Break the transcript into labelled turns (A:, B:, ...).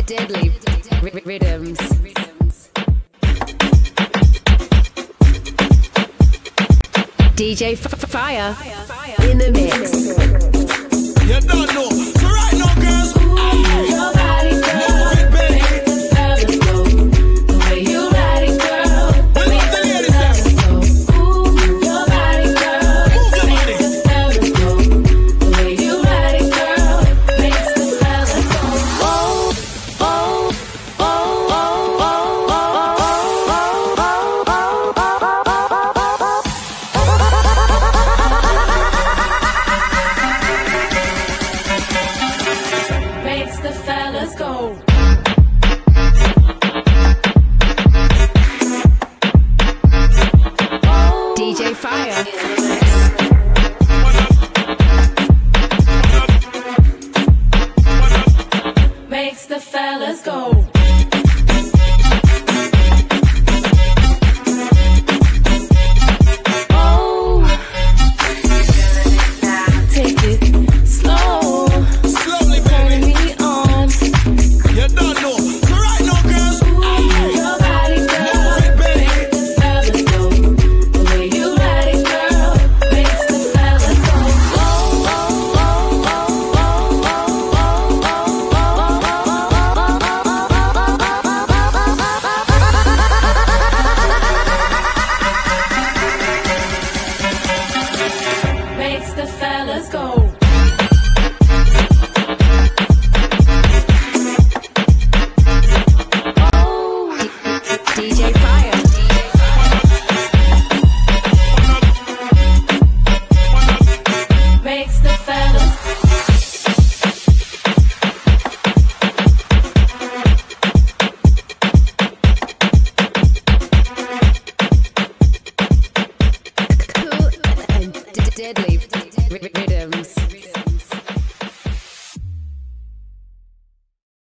A: deadly rhythms. DJ Fire in the mix.
B: You don't know. So right now, girls,
C: Your body, girl, make the fellas go. The way you ride it, girl, make the fellas go. Ooh, your body, girl, make the fellas go. The way you ride it, girl, makes the fellas go. Oh, oh, oh, oh, oh, oh, makes the fellas go.
A: DJ Fire.
C: Makes the fellas go. Oh, take it slow,
B: slowly,
C: turn
B: baby.
C: me on.
B: You don't know. So right now, girls,
C: Your body, girl, make the fellas go. The way you ride it, girl, makes the fellas go. Oh, oh, oh, oh, oh, oh, makes the fellas go.
A: DJ Fire.
C: Makes the fellas.
A: Cool and deadly rhythms.